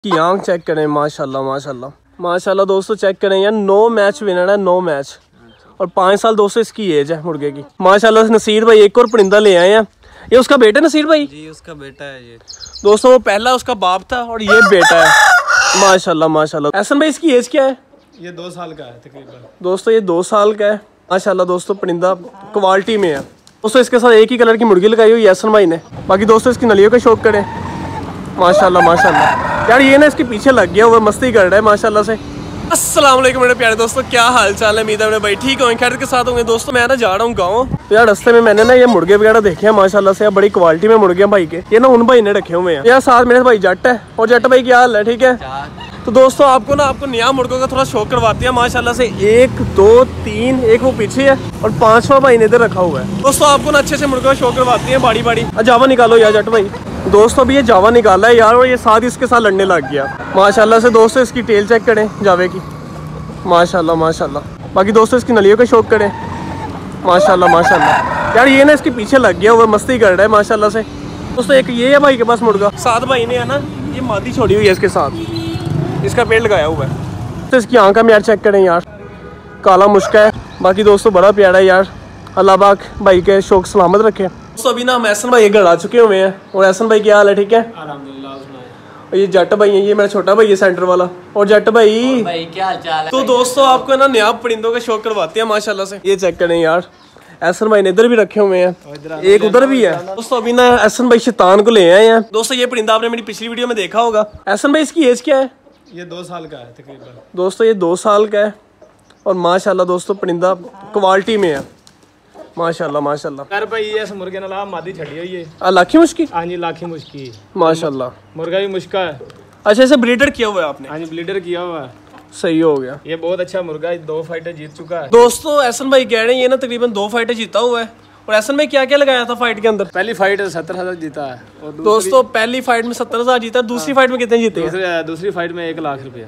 की आंख चेक करें, माशाल्लाह माशाल्लाह माशाल्लाह दोस्तों, चेक करें यार, 9 मैच विनर है, 9 मैच और 5 साल दोस्तों इसकी एज है मुर्गे की। माशाल्लाह नसीर भाई एक और परिंदा ले आए हैं। ये उसका बेटा नसीर भाई? जी उसका बेटा है ये दोस्तों। वो पहला उसका बाप था और ये बेटा है। माशाल्लाह माशाल्लाह। एहसन भाई इसकी एज क्या है? ये 2 साल का है तकरीबन। दोस्तों ये 2 साल का है। माशाल्लाह दोस्तों, परिंदा क्वालिटी में है दोस्तों। इसके साथ एक ही कलर की मुर्गी लगाई हुई है एहसन भाई ने। बाकी दोस्तों इसकी नलियों का शौक करें। माशाल्लाह माशाल्लाह यार, ये ना इसके पीछे लग गया हुआ मस्ती कर रहा है माशाल्लाह से। अस्सलाम वालेकुम मेरे प्यारे दोस्तों, क्या हाल चाल है? उम्मीद है मेरे भाई ठीक होंगे, खैर के साथ होंगे। दोस्तों मैं ना जा रहा हूँ गाँव, तो यार रास्ते में मैंने ना ये मुर्गे वगैरह देखे हैं माशाल्लाह से, बड़ी क्वालिटी में मुर्गे हैं भाई के। ये ना उन भाई ने रखे हुए हैं यार। साथ मेरे भाई जट है। और जट भाई क्या हाल है? ठीक है। तो दोस्तों आपको नया मुर्गों का थोड़ा शौक करवाते हैं माशाल्लाह से। 1 2 3, एक वो पीछे है और 5वां भाई ने इधर रखा हुआ है। दोस्तों आपको ना अच्छे से मुर्गों का शौक करवाते हैं बाड़ी बाड़ी। जावा निकालो यार जट भाई। दोस्तों अभी ये जावा निकाला है यार, और ये साथ इसके साथ लड़ने लग गया माशाल्लाह से। दोस्तों इसकी टेल चेक करें जावे की, माशाल्लाह माशाल्लाह। बाकी दोस्तों इसकी नलियों का शौक करें। माशाल्लाह माशाल्लाह यार, ये ना इसके पीछे लग गया हुआ मस्ती कर रहा है माशाल्लाह से। दोस्तों एक ये है भाई के पास मुर्गा। साथ भाई ने है ना ये मादी छोड़ी हुई है इसके साथ, इसका पेड़ लगाया हुआ है। तो इसकी आँख में यार चेक करें यार, काला मुश्का है। बाकी दोस्तों बड़ा प्यारा है यार। अल्लाह पाक भाई के शौक सलामत रखे। तो अभी ना हम एहसन भाई घर आ चुके हुए हैं। और एहसन भाई क्या हाल है? ठीक है अल्हम्दुलिल्लाह। और ये जट भाई है, ये मेरा छोटा भाई है सेंटर वाला। और जट भाई क्या हाल चाल है? तो दोस्तों आपको ना नया परिंदों का शौक करवाते हैं माशाल्लाह से। ये चेक करें यार, एहसन भाई ने इधर भी रखे हुए हैं, एक उधर भी है। दोस्तों अभी ना एहसन भाई शैतान को ले आए हैं। दोस्तों ये परिंदा आपने मेरी पिछली वीडियो में देखा होगा। एहसन भाई इसकी एज क्या है? ये 2 साल का है तकरीबन। दोस्तों ये 2 साल का है और माशाल्लाह दोस्तों परिंदा क्वालिटी में है माशाल्लाह माशाल्लाह। यार भाई ये मुर्गे नाल मादी छड़ी हुई है। लाखी मुश्की? हाँ जी लाखी मुश्की माशाल्लाह। मुर्गा भी मुश्का है। अच्छा इसे ब्रीडर किया हुआ है आपने? हाँ जी ब्लीडर किया हुआ है। सही हो गया। ये बहुत अच्छा मुर्गा है, 2 फाइटें जीत चुका है। दोस्तों एहसन भाई कह रहे हैं ये ना तकरीबन 2 फाइटें जीता हुआ है। और एहसन भाई क्या क्या लगाया था फाइट के अंदर? पहली फाइट 70,000 जीता है। और दोस्तों पहली फाइट में 70,000 जीता। दूसरी फाइट में कितने जीते हैं? दूसरी फाइट में 1 लाख रुपया।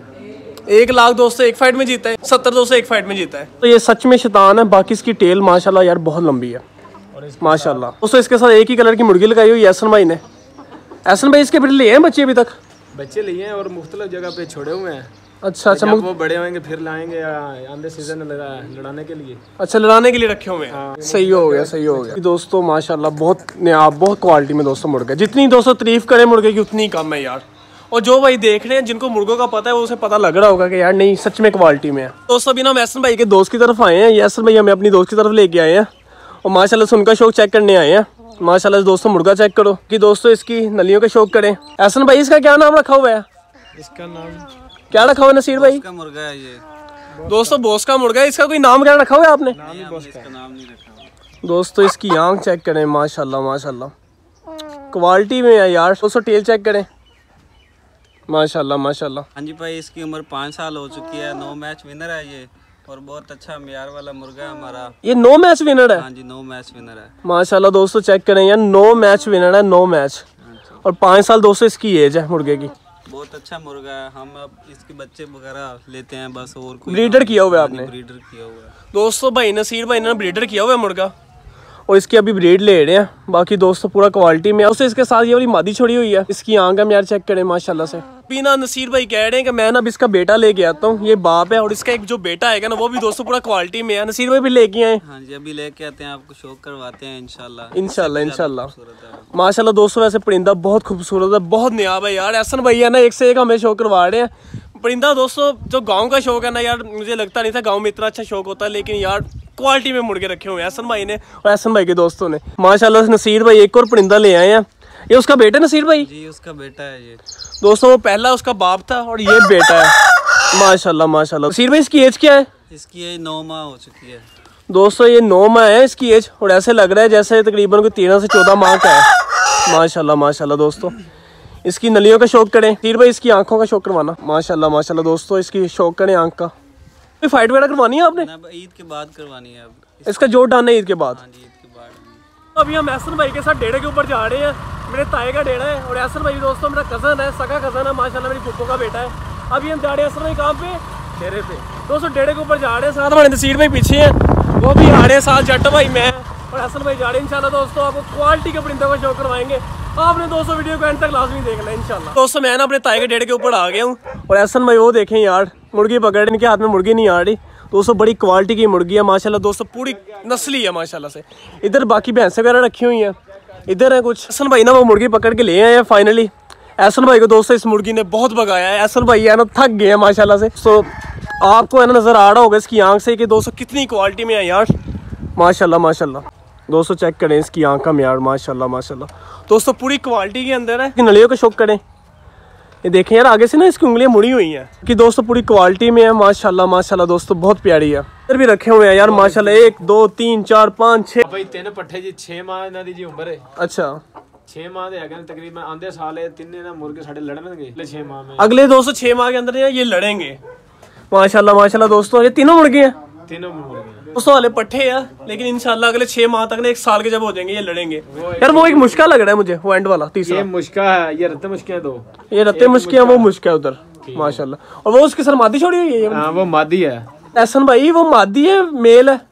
1 लाख दोस्तों एक फाइट में जीता है। 70 दोस्तों एक फाइट में जीता है। तो ये सच में शैतान है। बाकी इसकी टेल माशाल्लाह यार बहुत लंबी है माशाल्लाह। दोस्तों इसके साथ एक ही कलर की मुर्गी लगाई हुई है एहसन भाई ने। एहसन भाई इसके फिर लिए हैं बच्चे अभी तक? बच्चे लिए हैं और मुख्तलिफ जगह पे छोड़े हुए हैं। अच्छा अच्छा। वो बड़े होंगे फिर लाएंगे आंधे सीजन लड़ाने के लिए। अच्छा लड़ाने के लिए रखे हुए हैं। सही हो गया सही हो गया। दोस्तों माशाल्लाह बहुत नया बहुत क्वालिटी में दोस्तों मुर्गा। जितनी दोस्तों तारीफ करें मुर्गे की उतनी कम है यार। और जो भाई देख रहे हैं जिनको मुर्गों का पता है वो उसे पता लग रहा होगा कि यार नहीं सच में क्वालिटी में है। दोस्तों अभी ना हम एहसन भाई के दोस्त की तरफ आए हैं। ये एहसन भाई हमें अपनी दोस्त की तरफ लेके आए हैं और माशाल्लाह से उनका शौक चेक करने आए हैं। माशाल्लाह से दोस्तों मुर्गा चेक करो कि दोस्तों इसकी नलियों का शौक करें। एहसन भाई इसका क्या नाम रखा हुआ है? इसका नाम क्या रखा हुआ है नसीर भाई? इसका मुर्गा है ये। दोस्तों बॉस का मुर्गा है। इसका कोई नाम क्या रखा हुआ है आपने? इसका नाम नहीं रखा। दोस्तों इसकी आंख चेक करें, माशाल्लाह माशाल्लाह क्वालिटी में है यार। दोस्तों टेल चेक करें, माशाल्लाह माशाल्लाह। हाँ जी भाई इसकी उम्र 5 साल हो चुकी है। 9 मैच विनर है ये और बहुत अच्छा म्यार वाला मुर्गा है हमारा। ये 9 मैच विनर है? हाँ जी 9 मैच विनर है माशाल्लाह। दोस्तों चेक करें यार, 9 मैच विनर है, 9 मैच और 5 साल दोस्तों इसकी एज है मुर्गे की। बहुत अच्छा मुर्गा है। हम अब इसके बच्चे वगैरह लेते हैं बस, और कोई ब्रीडर किया हुआ है आपने? ब्रीडर किया हुआ है दोस्तों भाई नसीर भाई ने ब्रीडर किया हुआ है मुर्गा और इसकी अभी ब्रीड ले रहे हैं। बाकी दोस्तों पूरा क्वालिटी में है। उससे इसके साथ ये वाली मादी छोड़ी हुई है। इसकी आंख हम यार चेक करें माशाल्लाह से। बिना नसीर भाई कह रहे हैं कि मैं ना अब इसका बेटा लेके आता हूँ। ये बाप है और इसका एक जो बेटा है ना वो भी दोस्तों पूरा क्वालिटी में है। नसीर भाई भी लेके आए। हाँ जी अभी लेके आते हैं, आपको शौक करवाते हैं इंशाल्लाह इंशाल्लाह इंशाल्लाह। माशाल्लाह दोस्तों वैसे परिंदा बहुत खूबसूरत है, बहुत न्याब है यार। एहसन भाई है ना एक से एक हमें शौक करवा रहे हैं। परिंदा दोस्तों जो गाँव का शौक है ना यार, मुझे लगता नहीं था गाँव में इतना अच्छा शौक होता है, लेकिन यार क्वालिटी में मुर्गे रखे हुए हैं एहसन भाई ने और एहसन भाई के दोस्तों ने। माशाल्लाह नसीर भाई एक और परिंदा ले आए हैं। ये उसका बेटा नसीर भाई? जी उसका बेटा है ये। दोस्तों वो पहला उसका बाप था और ये बेटा है माशाल्लाह माशाल्लाह। नसीर भाई इसकी एज क्या है? इसकी एज 9 माह हो चुकी है। दोस्तों ये 9 माह है इसकी एज और ऐसे लग रहा है जैसे तकरीबन कोई 13 से 14 माह का है माशाल्लाह माशाल्लाह। दोस्तों इसकी नलियों का शौक करें। नसीर भाई इसकी आंखों का शौक करवाना। माशाल्लाह माशाल्लाह दोस्तों इसकी शौक करें आंख का। कोई फाइट वगैरह करवानी है आपने? ईद के बाद करवानी है अब। इसका जोड़ डालना है ईद के बाद? हाँ जी ईद के बाद। अभी हम एहसन भाई के साथ डेरे के ऊपर जा रहे हैं। मेरे ताए का डेरा है और एहसन भाई दोस्तों मेरा कज़न है, सगा कज़न है माशाल्लाह, मेरी फूफो का बेटा है। अभी हम जा रहे हैं एहसन भाई कहाँ पे? डेरे पे। दोस्तों डेरे के ऊपर जा रहे हैं, साथ हमारे नसीर भाई पीछे हैं, वो भी आ रहे हैं, साथ जट भाई मैं और एहसन भाई जा रहे हैं। इंशाल्लाह दोस्तों आपको क्वालिटी के परिंदों का शौक करवाएंगे। आपने दोस्तों वीडियो को एंड तक लाजमी देखना इंशाल्लाह। दोस्तों मैं ना अपने ताए के डेढ़ के ऊपर आ गया हूँ और एहसन भाई वो देखें यार मुर्गी पकड़, इनके हाथ में मुर्गी नहीं आ रही दोस्तों, बड़ी क्वालिटी की मुर्गी है माशाल्लाह दोस्तों, पूरी नस्ली है माशाल्लाह से। इधर बाकी भैंसें वगैरह रखी हुई हैं, इधर है कुछ। एहसन भाई ना वो मुर्गी पकड़ के ले आए हैं फाइनली। एहसन भाई को दोस्तों इस मुर्गी ने बहुत भगाया है, एहसन भाई है ना थक गए हैं माशाल्लाह से। तो आपको है ना नज़र आ रहा होगा इसकी आंख से कि दोस्तों कितनी क्वालिटी में है यार माशाल्लाह माशाल्लाह। दोस्तों चेक करें इसकी आंख का म्यार माशाल्लाह माशाल्लाह दोस्तों, पूरी क्वालिटी के अंदर है। नलियों का शौक करें, ये देखें यार आगे से ना इसकी उंगलियां मुड़ी हुई हैं कि दोस्तों पूरी क्वालिटी में है माशाल्लाह माशाल्लाह दोस्तों, बहुत प्यारी है। इधर भी रखे हुए हैं यार माशाल्लाह, 1 2 3 4 5 6 भाई 3 पट्ठे जी 6 माह इन्हां दी जी उम्र है। अच्छा 6 माह दे हैगे तकरीबन, आंदे साल है तिन्ने ना मुर्गे साडे लड़नगे 6 माह में। अगले दोस्तों 6 माह के अंदर ये लड़ेंगे माशाल्लाह माशाल्लाह दोस्तों। ये तीनों मुर्गे हैं, तीनों मुर्गे दोस्तों वाले पट्टे हैं, लेकिन इंशाल्लाह अगले 6 माह तक ना 1 साल के जब हो जाएंगे ये लड़ेंगे। यार वो एक मुश्किल लग रहा है मुझे, वो एंड वाला तीसरा। ये मुश्का है, ये रत्ते मुश्के हैं 2। ये रत्ते मुश्के हैं, वो मुश्का है उधर माशाल्लाह। और वो उसके सर मादी छोड़ी हुई है। हां वो मादी है एहसन भाई, वो मादी है मेल है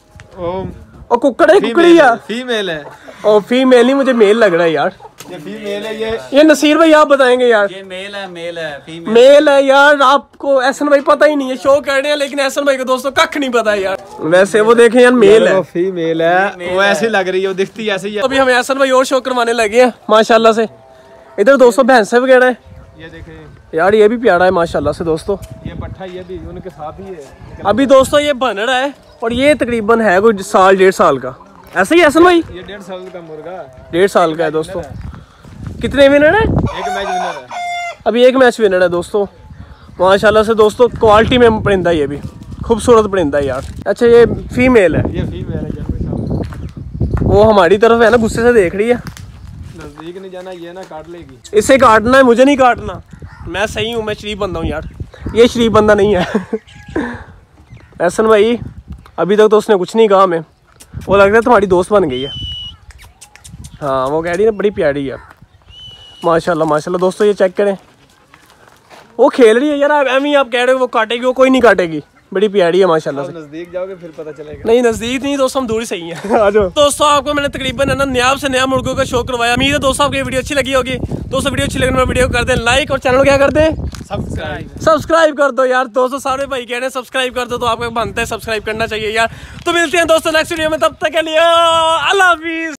और कुकड़ है कुकड़ी है फीमेल है। और फीमेल नहीं, मुझे मेल लग रहा है यार। ये फीमेल है। ये नसीर भाई आप बताएंगे यार। ये मेल है फीमेल मेल है यार, आपको एहसन भाई पता ही नहीं है, शो कर रहे हैं लेकिन एहसन भाई को दोस्तों कख नहीं पता है यार। वैसे वो देखें यार मेल है, फीमेल है, वो ऐसी लग रही है, वो दिखती ऐसे ही है। अभी हम एहसन भाई और शो करवाने लगे हैं माशाल्लाह से। इधर दोस्तों भैंसे वगैरह है, ये देखें यार ये भी प्यारा है माशाल्लाह से दोस्तों। ये पट्ठा ये भी उनके साथ ही है। अभी दोस्तों ये बन रहा है और ये तकरीबन है कोई 1.5 साल का, ऐसे ही एहसन भाई? ये 1.5 साल का मुर्गा, 1.5 साल का है दोस्तों। कितने विनर है? एक मैच विनर है। अभी 1 मैच विनर है दोस्तों माशाल्लाह से दोस्तों। क्वालिटी में परिंदा ये भी खूबसूरत परिंदा है यार। अच्छा ये फीमेल है, ये फीमेल है जब वो हमारी तरफ है ना गुस्से से देख रही है। नजदीक नहीं जाना, ये ना काट लेगी। इसे काटना है, मुझे नहीं काटना, मैं सही हूँ, मैं शरीफ बंदा हूँ यार, ये शरीफ बंदा नहीं है। एहसन भाई अभी तक तो उसने कुछ नहीं कहा हमें, वो लग रहा है तुम्हारी दोस्त बन गई है। हाँ वो कह रही है बड़ी प्यारी है माशाल्लाह माशाल्लाह दोस्तों। ये चेक करें, वो खेल रही है यार, एम ही आप कह रहे हो वो काटेगी, वो कोई नहीं काटेगी, बड़ी प्यारी है माशाल्लाह से। नजदीक जाओगे फिर पता चलेगा। नहीं नजदीक नहीं दोस्तों, हम दूर ही सही हैं। आ जाओ दोस्तों, आपको मैंने तकरीबन है ना नयाब से नया मुर्गों का शो करवाया। उम्मीद है दोस्तों आपको ये वीडियो अच्छी लगी होगी। दोस्तों वीडियो अच्छी लगने में वीडियो कर दें लाइक और चैनल को क्या कर दें सब्सक्राइब कर दो यार। दोस्तों सारे भाई कह रहे हैं सब्सक्राइब कर दो, तो आपको बनता है सब्सक्राइब करना चाहिए यार। तो मिलते हैं दोस्तों नेक्स्ट वीडियो में, तब तक के लिए अल्लाह हाफिज़।